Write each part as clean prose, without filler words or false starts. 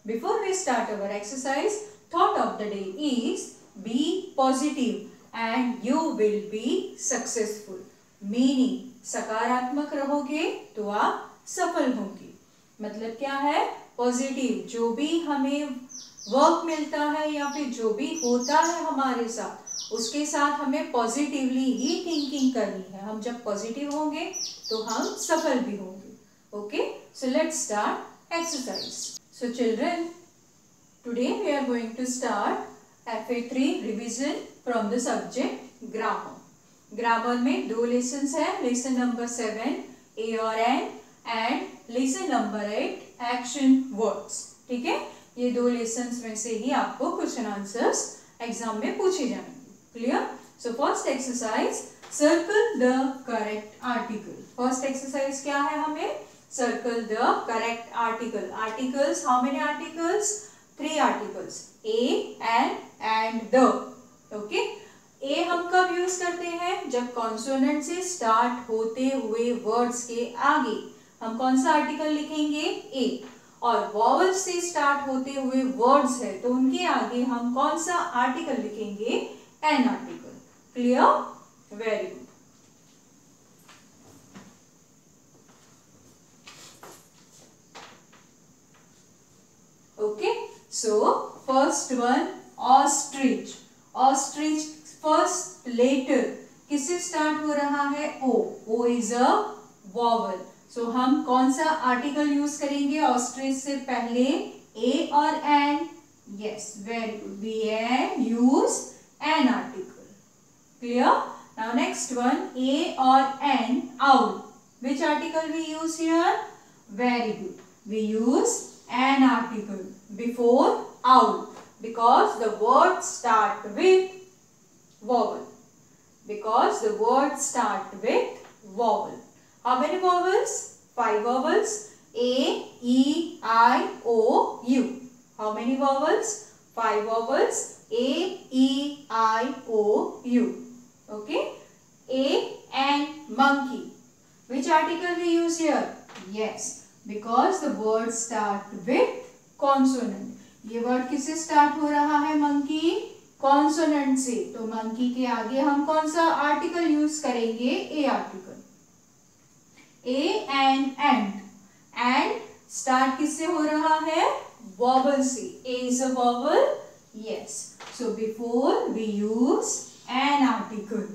Before we start our exercise, thought of the day is be positive and you will be successful. Meaning सकारात्मक रहोगे तो आप सफल होंगे. मतलब क्या है? पॉजिटिव. जो भी हमें वर्क मिलता है या फिर जो भी होता है हमारे साथ, उसके साथ हमें पॉजिटिवली ही थिंकिंग करनी है. हम जब पॉजिटिव होंगे तो हम सफल भी होंगे. Okay, so let's start exercise. So children, today we are going to start FA3 revision from the subject grammar. Grammar में 2 लेसन्स है. लेसन नंबर 7 A और N and lesson number 8 action words. ठीक है, ये 2 लेसन्स में से ही आपको question answers exam में पूछे जाएंगे. Clear? So first exercise, circle the correct article. First exercise क्या है? हमें circle the correct article. Articles, how many articles? 3 articles, A, N and the. Okay, a हम कब यूज करते हैं? जब कॉन्सोनेंट से स्टार्ट होते हुए वर्ड्स के आगे हम कौन सा आर्टिकल लिखेंगे? ए. और वॉवल से स्टार्ट होते हुए वर्ड्स है तो उनके आगे हम कौन सा आर्टिकल लिखेंगे? An article. Clear? Very good. Okay, so first one, ostrich. Ostrich first letter किससे स्टार्ट हो रहा है? ओ. ओ इज अ वॉवल. सो हम कौन सा आर्टिकल यूज करेंगे ऑस्ट्रिच से पहले? ए और an. Yes, very good. We an use an article. Clear? Now next one, a और an, owl. Which article we use here? Very good. We use an article before owl because the words start with vowel. Because the words start with vowel. How many vowels? 5 vowels. A, E, I, O, U. How many vowels? 5 vowels. A, E, I, O, U. Okay. A and monkey. Which article we use here? Yes, because the words start with consonant. ये word किससे start हो रहा है? Monkey. Consonant से. तो monkey के आगे हम कौन सा आर्टिकल यूज करेंगे? A article. A ant. Ant start किससे हो रहा है? वॉवल से. A is a vowel. Yes, so before we use an article.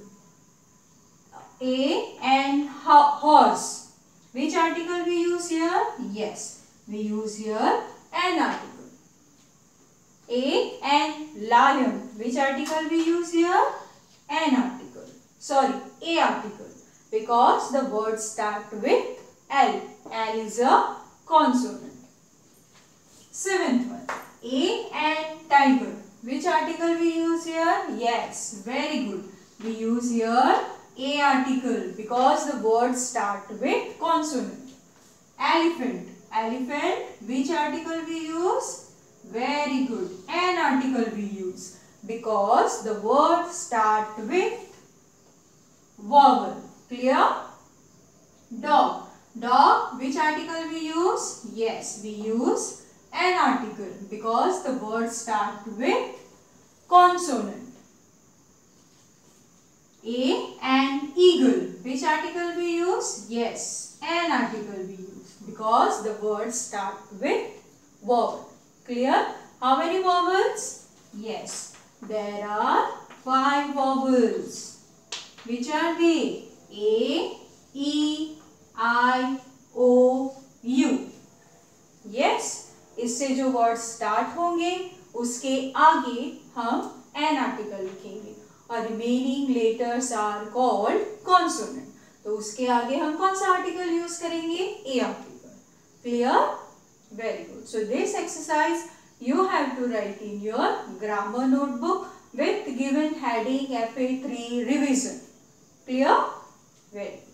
A and horse. Which article we use here? Yes, we use here an article. A and lion. Which article we use here? An article. Sorry, A article. Because the words start with L. L is a consonant. 7th one. A and tiger. Which article we use here? Yes, very good. We use here A article because the words start with consonant. Elephant. Elephant. Which article we use? Very good. An article we use because the words start with vowel. Clear? Dog. Dog. Which article we use? Yes, we use an article because the words start with consonant. A and eagle. Which article we use? Yes, an article we use because the words start with vowel. Clear? How many vowels? Yes, there are 5 vowels. Which are they? A, E, I, O, U. Yes, इससे जो word start होंगे उसके आगे हम N article लिखेंगे और remaining letters are called consonant. तो उसके आगे हम कौन सा आर्टिकल यूज करेंगे? A article. Clear? Very good. So this exercise you have to write in your grammar notebook with given heading FA3 revision. Clear? Very good.